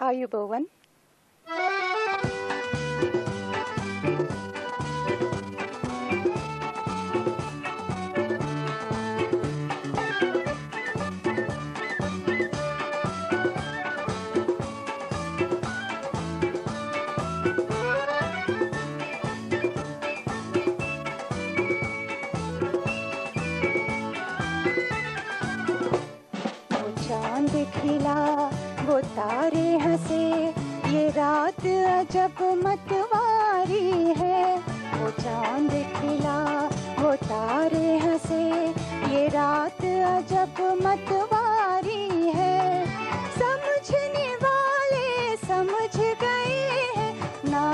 आयुबोवन। खिला वो तारे हंसे, ये रात अजब मतवारी है। वो चांद खिला वो तारे हंसे, ये रात अजब मतवारी है। समझने वाले समझ गए हैं, ना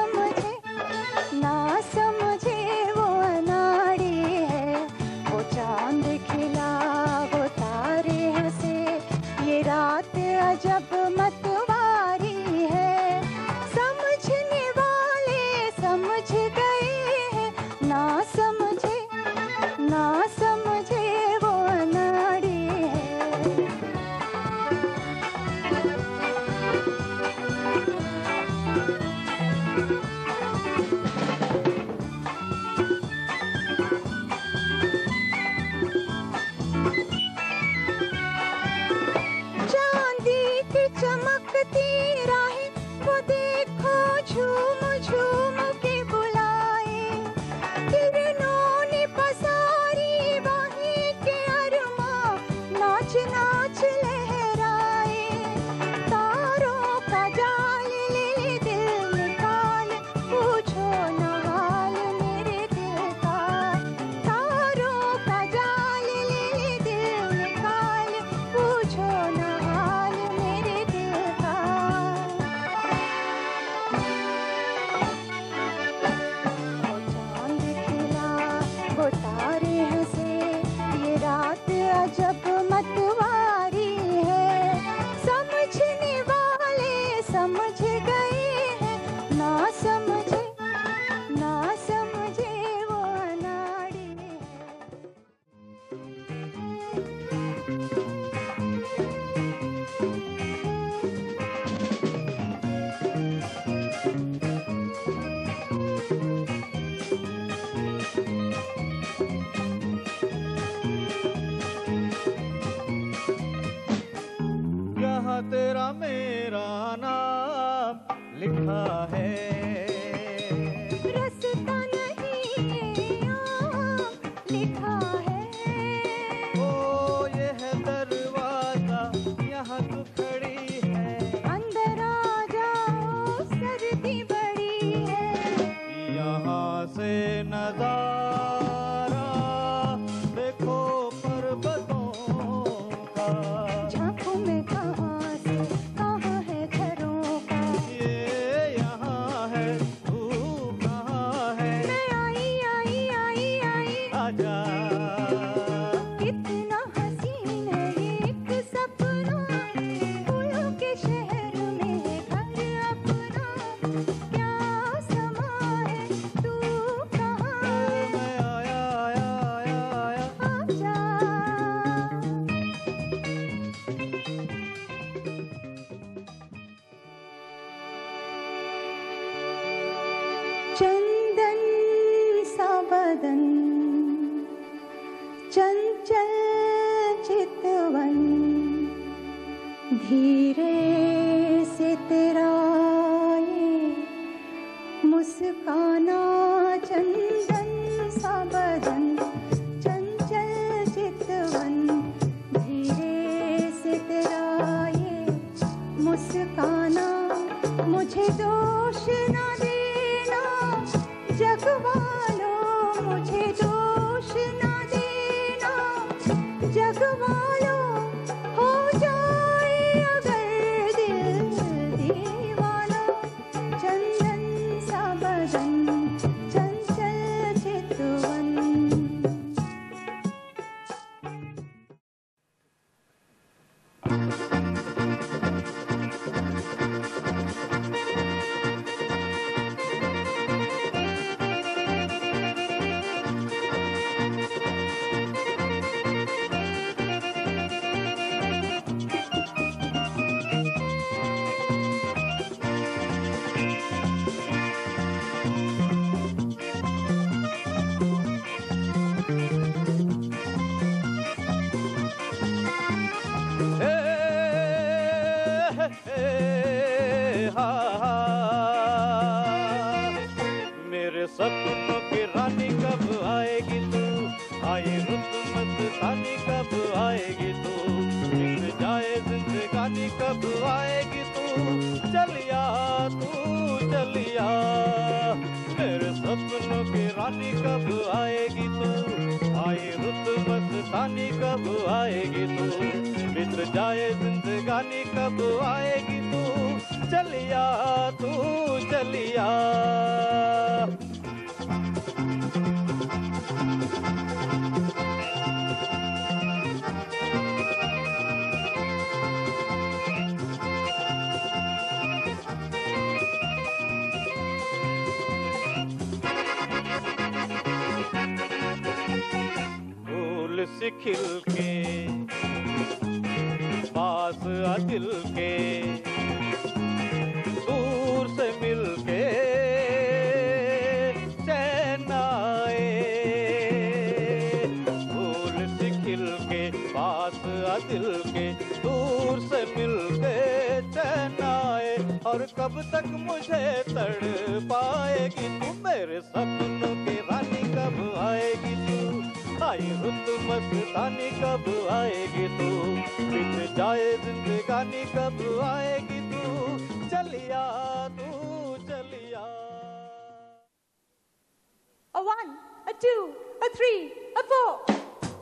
समझे वो अनाड़ी है। वो चांद खिला वो तारे हंसे, ये रात अजब मतवारी है। समझने वाले समझ गए हैं, ना समझे वो अनाड़ी है। चमकती राहें वो देखो झूम झूम के बुलाए। किरणों ने पसारी बाहें के अरमां, नाच नाच लहराए। तारों का जाल ले दिल निकाल, पूछो न हाल मेरे दिल का। तारों का जाल ले दिल निकाल, पूछो न हाल मेरे दिल का। वो चांद खिला वो तारे हंसे, ये रात अजब मतवारी है। समझने वाले समझ गए हैं, ना समझे वो अनाड़ी है। यहाँ तेरा मेरा नाम लिखा है। रास्ता नहीं यहाँ लिखा है। ओ ये है दरवाजा, यहाँ तू खड़ी है। अंदर आ जाओ सर्दी बड़ी है। यहाँ से नजारा देखो पर्वतों का। झांकों में कहाँ से कहाँ है घरों का। ये यहाँ है, तू कहाँ है। मैं आई आजा कितना हसीन है ये एक सपना। फूलों के शहर में है घर अपना। क्या समा है तू कहाँ है। मैं आया आजा चंदन सा बदन, चंचल चितवन, धीरे से तेरा ये मुस्काना। चंदन सा बदन, चंचल चितवन, धीरे से तेरा ये मुस्काना। मुझे दोष ना देना जग वालों, मुझे दोष ना देना जग वालों। हो जाए अगर दिल दीवाना। चंदन सा बदन, चंचल चितवन। चलिया तू चलिया, मेरे सपनों की रानी कब आएगी तू, आए रुत मस्तानी कब आएगी तू, बीत जाए जिंदगानी कब आएगी तू, चलिया तू चलिया। फूल से खिल के पास आ दिल के, दूर से मिल के चैन आए, फूल से खिल के पास आ दिल के, दूर से मिल के चैन आए, और कब तक मुझे तड़ पाएगी तू, मेरे सपनों की रानी कब आएगी तू, आई रुत मस्तानी कब आएगी तू, बीत जाए जिंदगानी कब आएगी तू, चलिया तू चलिया। A 1, a 2, a 3, a 4.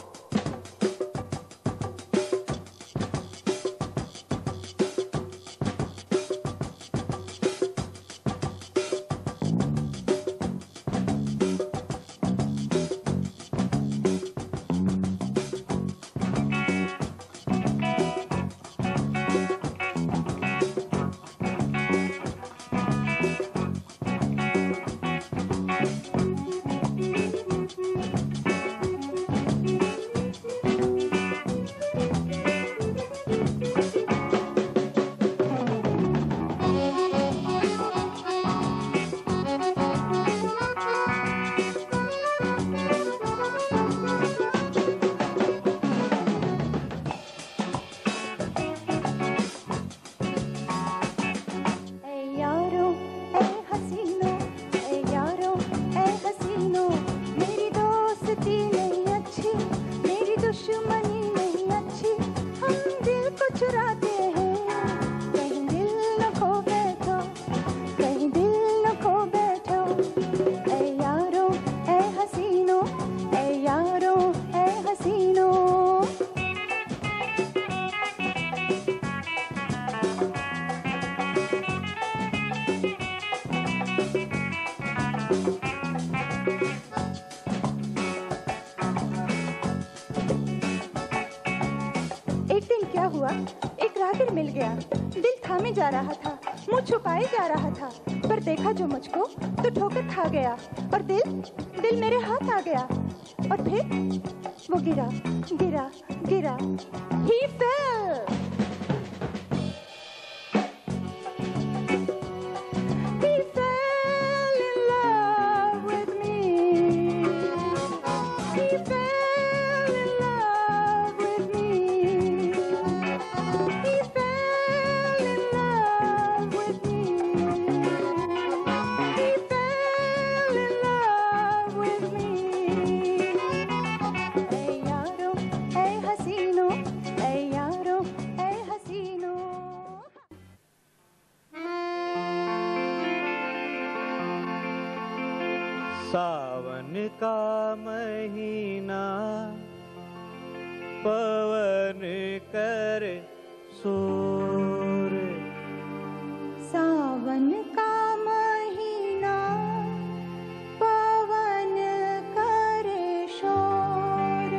जा रहा था, मुंह छुपाए जा रहा था, पर देखा जो मुझको तो ठोकर खा गया, और दिल मेरे हाथ आ गया, और फिर वो गिरा गिरा गिरा, he fell. He fell in love with me. He fell in love with me. He fell in love with me. He fell in love with me. Hey yaro, hey hasino, hey yaro, hey hasino. सावन का महीना पवन करे शोर, सावन का महीना पवन करे शोर,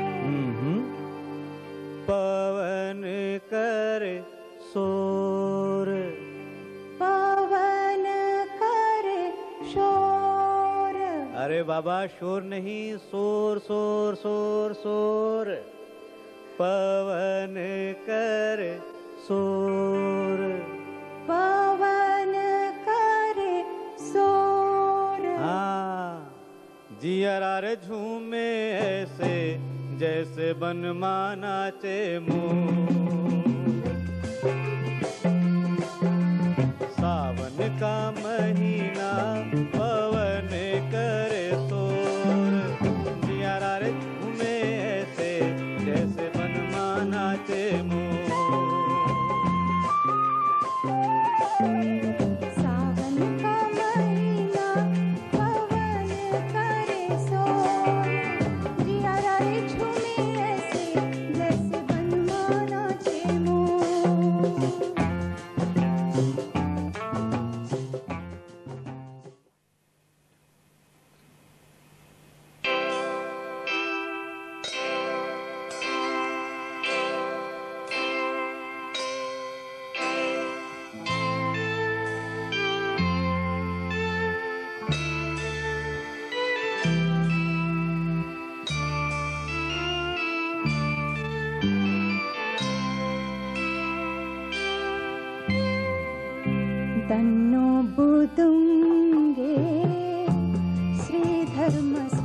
पवन करे शोर, पवन करे शोर। अरे बाबा शोर नहीं, शोर शोर शोर शोर, पवन करे शोर, पवन करे शोर। हाँ जियरा रे झूमे ऐसे जैसे बनमाना नाचे मोर, सावन का महीना पवन करे शोर, जियरा रे झूमे ऐसे जैसे बनमाना नाचे मोर। तन्नो बुदुंगे श्रीधर्म